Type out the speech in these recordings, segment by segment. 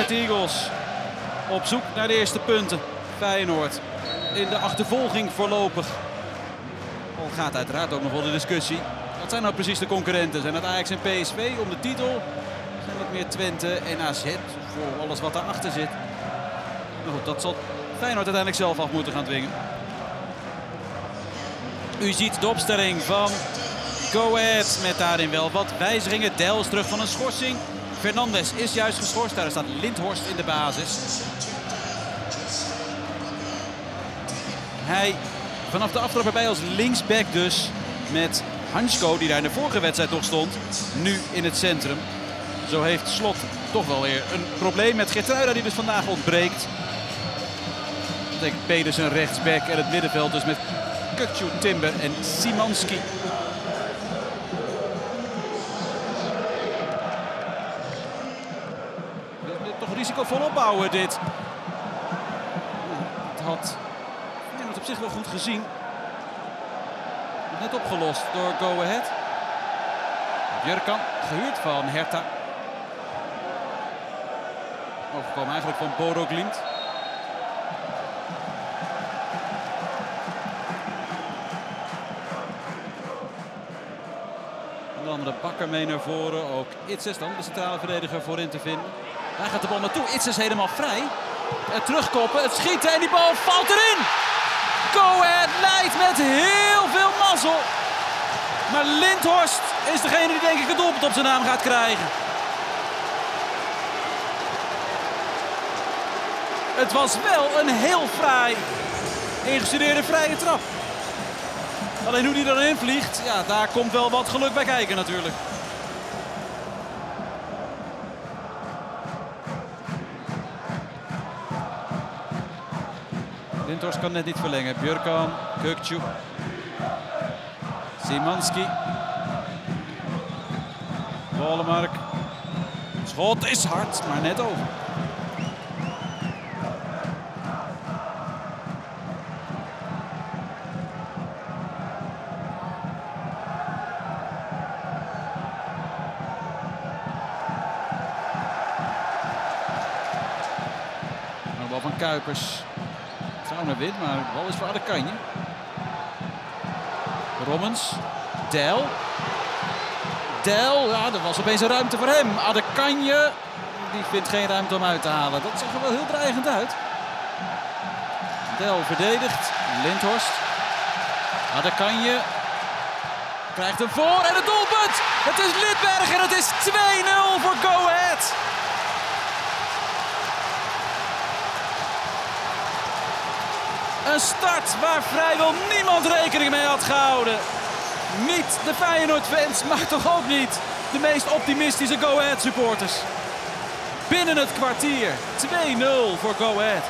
Red Eagles op zoek naar de eerste punten. Feyenoord in de achtervolging voorlopig. Al gaat uiteraard ook nog wel de discussie. Wat zijn nou precies de concurrenten? Zijn dat Ajax en PSV om de titel? Zijn dat meer Twente en AZ voor alles wat daarachter zit? Nou goed, dat zal Feyenoord uiteindelijk zelf af moeten gaan dwingen. U ziet de opstelling van Go Ahead met daarin wel wat wijzigingen. Del is terug van een schorsing. Fernandes is juist geschorst. Daar staat Lindhorst in de basis. Hij vanaf de aftrap erbij als linksback dus. Met Hansko, die daar in de vorige wedstrijd nog stond, nu in het centrum. Zo heeft Slot toch wel weer een probleem met Geertruida, die dus vandaag ontbreekt. Dat betekent Pedersen rechtsback en het middenveld dus met Kukçu, Timber en Szymanski. Toch risicovol opbouwen dit. Het had Feyenoord op zich wel goed gezien. Net opgelost door Go Ahead. Björkan, gehuurd van Hertha. Overkomen eigenlijk van Bodo Glimt. En dan de Bakker mee naar voren. Ook Itzes dan, de centrale verdediger, voorin te vinden. Daar gaat de bal naartoe. Itzes helemaal vrij. Het terugkoppen, het schieten en die bal valt erin. Go Ahead leidt met heel veel mazzel. Maar Lindhorst is degene die denk ik het doelpunt op zijn naam gaat krijgen. Het was wel een heel fraai ingestudeerde vrije trap. Alleen hoe die erin vliegt, ja, daar komt wel wat geluk bij kijken natuurlijk. Lindhorst kan net niet verlengen. Björkan, Kukçu, Szymanski, Wålemark. Schot is hard, maar net over. Een bal van Kuipers. Trauner wint, maar de bal is voor Adekanje. Rommens. Del. Del, ja, er was opeens een ruimte voor hem. Adekanje, die vindt geen ruimte om uit te halen. Dat zag er wel heel dreigend uit. Del verdedigt. Lindhorst. Adekanje krijgt hem voor en het doelpunt. Het is Lidberg en het is 2-0 voor Go Ahead. Een start waar vrijwel niemand rekening mee had gehouden. Niet de Feyenoord-fans, maar toch ook niet de meest optimistische Go Ahead supporters. Binnen het kwartier 2-0 voor Go Ahead.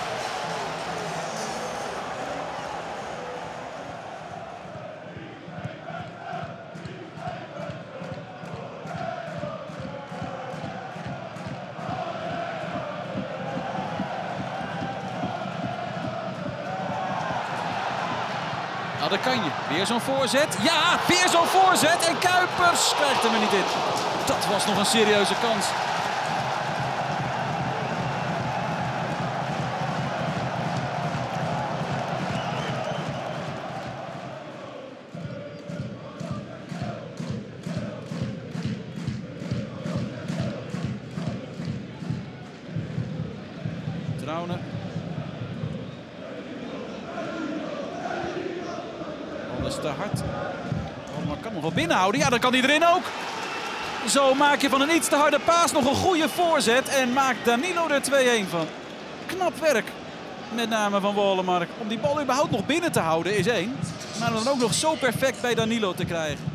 Adekanje, weer zo'n voorzet. Ja, weer zo'n voorzet. En Kuipers krijgt hem er niet in. Dat was nog een serieuze kans. Trauner. Te hard. Oh, maar kan nog wel binnenhouden. Ja, dan kan hij erin ook. Zo maak je van een iets te harde paas nog een goede voorzet. En maakt Danilo er 2-1 van. Knap werk. Met name van Wålemark. Om die bal überhaupt nog binnen te houden is één. Maar om dan ook nog zo perfect bij Danilo te krijgen.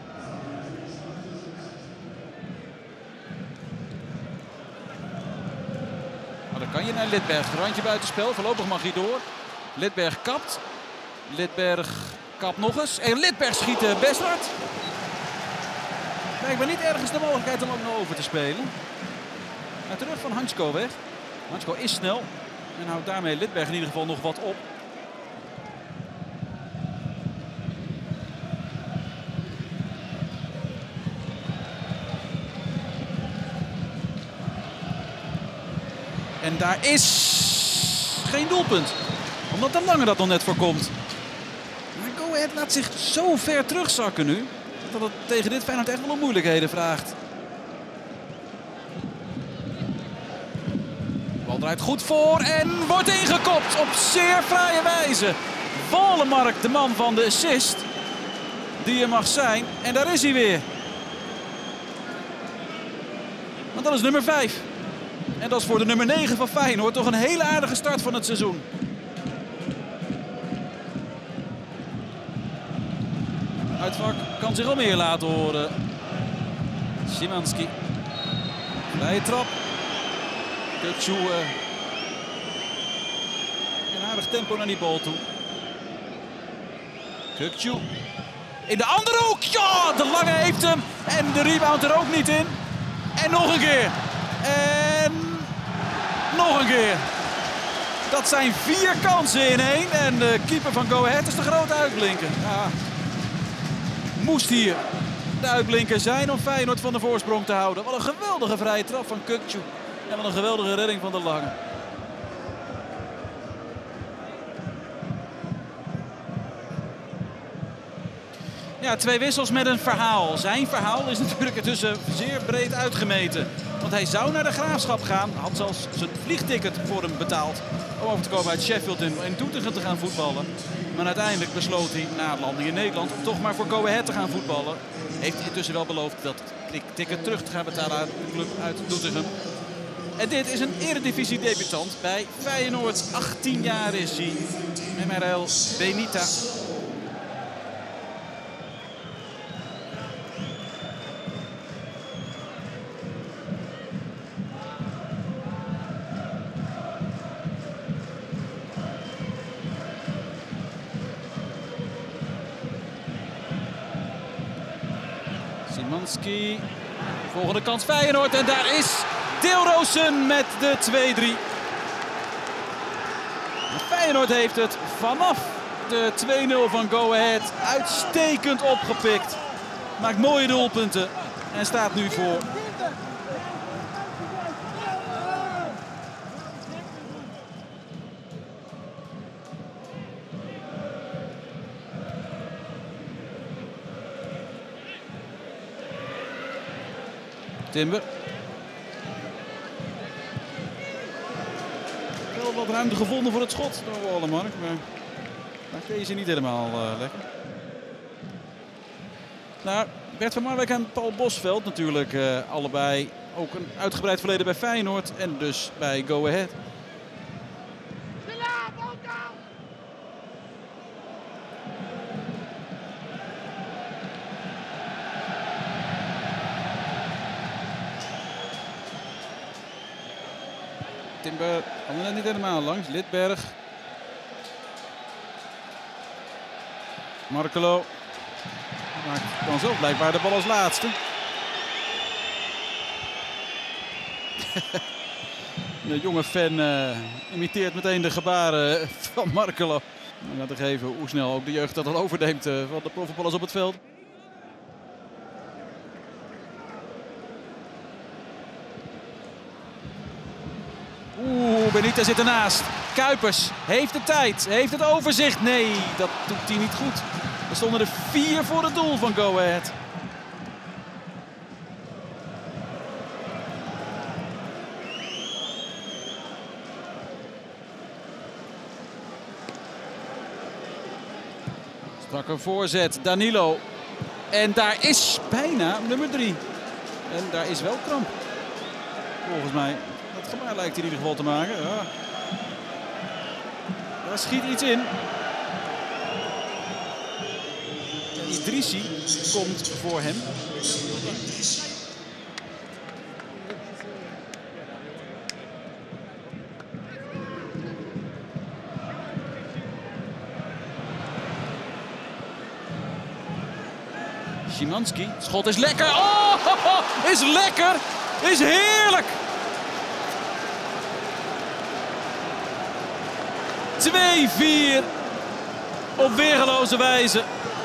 Maar dan kan je naar Lidberg. Randje buitenspel. Voorlopig mag hij door. Lidberg kapt. Lidberg kapt nog eens. En Lidberg schiet best hard. Blijkbaar niet ergens de mogelijkheid om ook nog over te spelen. Maar terug van Hansko weg. Hansko is snel. En houdt daarmee Lidberg in ieder geval nog wat op. En daar is geen doelpunt. Omdat de Lange dat nog net voorkomt. Maar Go Ahead laat zich zo ver terugzakken nu. Dat het tegen dit Feyenoord echt wel om moeilijkheden vraagt. De bal draait goed voor en wordt ingekopt op zeer fraaie wijze. Walemark, de man van de assist. Die er mag zijn. En daar is hij weer. Want dat is nummer 5. En dat is voor de nummer 9 van Feyenoord toch een hele aardige start van het seizoen. Uitvak kan zich al meer laten horen. Szymanski. Vrije trap. Kökçü. Een aardig tempo naar die bal toe. Kökçü. In de andere hoek. Ja, de Lange heeft hem. En de rebound er ook niet in. En nog een keer. En nog een keer. Dat zijn 4 kansen in 1. En de keeper van Go Ahead is de grote uitblinker. Ja. Moest hier de uitblinker zijn om Feyenoord van de voorsprong te houden. Wat een geweldige vrije trap van Kökçü. En wat een geweldige redding van de Lange. Ja, 2 wissels met een verhaal. Zijn verhaal is natuurlijk ertussen zeer breed uitgemeten. Want hij zou naar de Graafschap gaan. Had zelfs zijn vliegticket voor hem betaald. Om over te komen uit Sheffield in Doetinchem te gaan voetballen. Maar uiteindelijk besloot hij na het landing in Nederland om toch maar voor Go Ahead te gaan voetballen. Heeft hij intussen wel beloofd dat ticket terug te gaan betalen aan de club uit Doetinchem. En dit is een eredivisie-debutant bij Feyenoord. 18 jaar is hij. Emerel Benita. Szymanski. Volgende kans Feyenoord en daar is Dilrosun met de 2-3. Feyenoord heeft het vanaf de 2-0 van Go Ahead uitstekend opgepikt. Maakt mooie doelpunten en staat nu voor. Timber. Wel wat ruimte gevonden voor het schot door Walemark, maar daar kreeg je niet helemaal lekker. Nou, Bert van Marwijk en Paul Bosveld natuurlijk allebei ook een uitgebreid verleden bij Feyenoord en dus bij Go Ahead. Timber kwam er net niet helemaal langs. Lidberg. Markelo. Maakt dan zo blijkbaar de bal als laatste. De jonge fan imiteert meteen de gebaren van Markelo. Om aan te geven hoe snel ook de jeugd dat al overneemt van de profvoetballers op het veld. Benita zit ernaast. Kuipers heeft de tijd, heeft het overzicht. Nee, dat doet hij niet goed. Er stonden er 4 voor het doel van Go Ahead. Strakke voorzet, Danilo. En daar is bijna nummer 3. En daar is wel kramp. Volgens mij. Dat gebaar lijkt hij in ieder geval te maken. Ja. Daar schiet iets in. Idrissi komt voor hem. Szymanski, schot is lekker. Oh, is lekker. Is heerlijk. 2-4 op weergeloze wijze.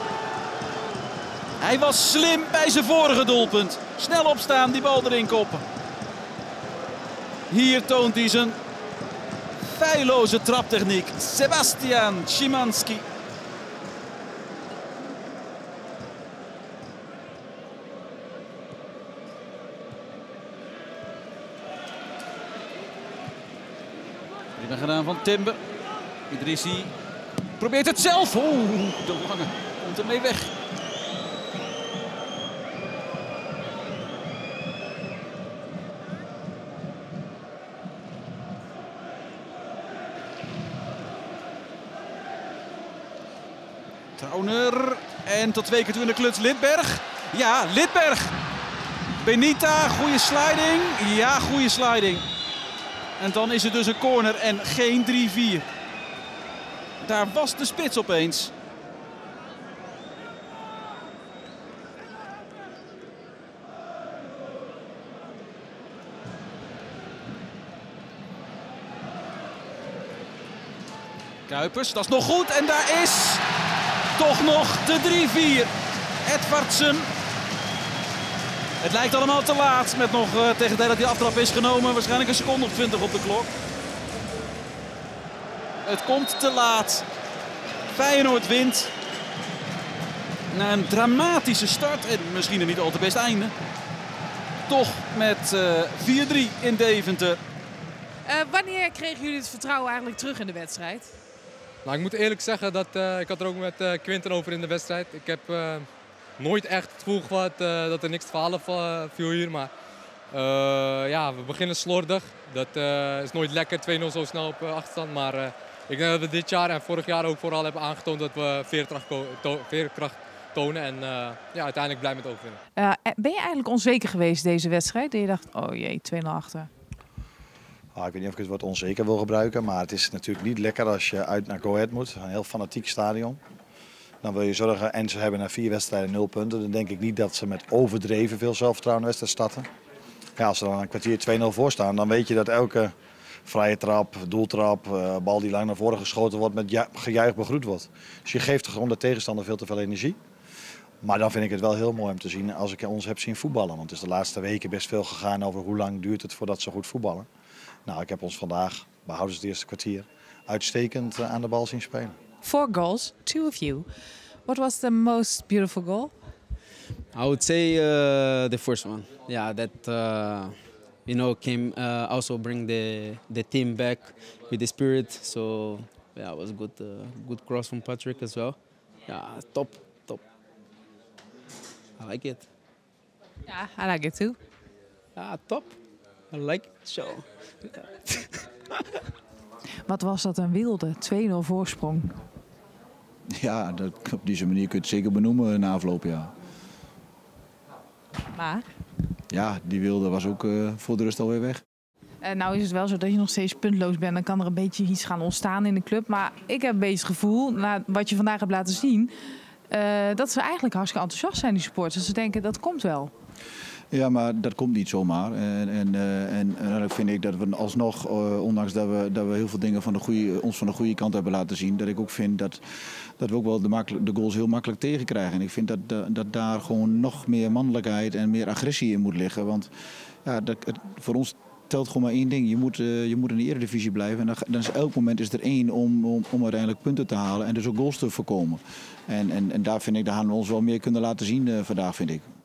Hij was slim bij zijn vorige doelpunt. Snel opstaan, die bal erin koppen. Hier toont hij zijn feilloze traptechniek. Sebastian Szymanski. Prima gedaan van Timber. Idrissi probeert het zelf. Oeh, de lange komt ermee weg. Trauner. En tot 2 keer toe in de kluts Lidberg. Ja, Lidberg. Benita, goede sliding. Ja, goede sliding. En dan is het dus een corner en geen 3-4. Daar was de spits opeens. Kuipers, dat is nog goed. En daar is toch nog de 3-4. Edvardsen. Het lijkt allemaal te laat met nog tegen de tijd dat die aftrap is genomen. Waarschijnlijk een seconde of 20 op de klok. Het komt te laat. Feyenoord wint. Na een dramatische start en misschien een niet al te best einde. Toch met 4-3 in Deventer. Wanneer kregen jullie het vertrouwen eigenlijk terug in de wedstrijd? Nou, ik moet eerlijk zeggen dat ik had er ook met Quinten over in de wedstrijd. Ik heb nooit echt het gevoel gehad dat er niks te verhalen viel hier. Maar ja, we beginnen slordig. Dat is nooit lekker, 2-0 zo snel op achterstand. Maar ik denk dat we dit jaar en vorig jaar ook vooral hebben aangetoond dat we veerkracht tonen. En ja, uiteindelijk blij met overwinnen. Ben je eigenlijk onzeker geweest deze wedstrijd? Dat je dacht, oh jee, 2-0 achter. Ik weet niet of ik het woord onzeker wil gebruiken, maar het is natuurlijk niet lekker als je uit naar Go Ahead moet. Een heel fanatiek stadion. Dan wil je zorgen, en ze hebben na 4 wedstrijden 0 punten. Dan denk ik niet dat ze met overdreven veel zelfvertrouwen de wedstrijd starten. Ja, als ze dan een kwartier 2-0 voor staan, dan weet je dat elke vrije trap, doeltrap, bal die lang naar voren geschoten wordt, met gejuich begroet wordt. Dus je geeft gewoon de tegenstander veel te veel energie. Maar dan vind ik het wel heel mooi om te zien als ik ons heb zien voetballen. Want het is de laatste weken best veel gegaan over hoe lang duurt het voordat ze goed voetballen. Nou, ik heb ons vandaag, behouden het eerste kwartier, uitstekend aan de bal zien spelen. 4 goals, 2 of you. What was the most beautiful goal? I would say the first one. Yeah, that you know came also bring the team back with the spirit. So yeah, it was a good cross from Patrick as well. Yeah, top. I like it. Yeah, I like it too. Ah, top. I like it. So. Wat was dat een wilde 2-0 voorsprong. Ja, op deze manier kun je het zeker benoemen na afloop, ja. Maar? Ja, die wilde was ook voor de rust alweer weg. Nou is het wel zo dat je nog steeds puntloos bent. Dan kan er een beetje iets gaan ontstaan in de club. Maar ik heb een beetje het gevoel, na wat je vandaag hebt laten zien, dat ze eigenlijk hartstikke enthousiast zijn, die supporters. Ze denken, dat komt wel. Ja, maar dat komt niet zomaar. En dan vind ik dat we alsnog, ondanks dat we heel veel dingen ons van de goede kant hebben laten zien, dat ik ook vind dat we ook wel de goals heel makkelijk tegenkrijgen. En ik vind dat daar gewoon nog meer mannelijkheid en meer agressie in moet liggen. Want ja, voor ons telt gewoon maar één ding. Je moet in de Eredivisie blijven. En dan is elk moment is er één om uiteindelijk punten te halen en dus ook goals te voorkomen. En daar vind ik, daar gaan we ons wel meer kunnen laten zien vandaag, vind ik.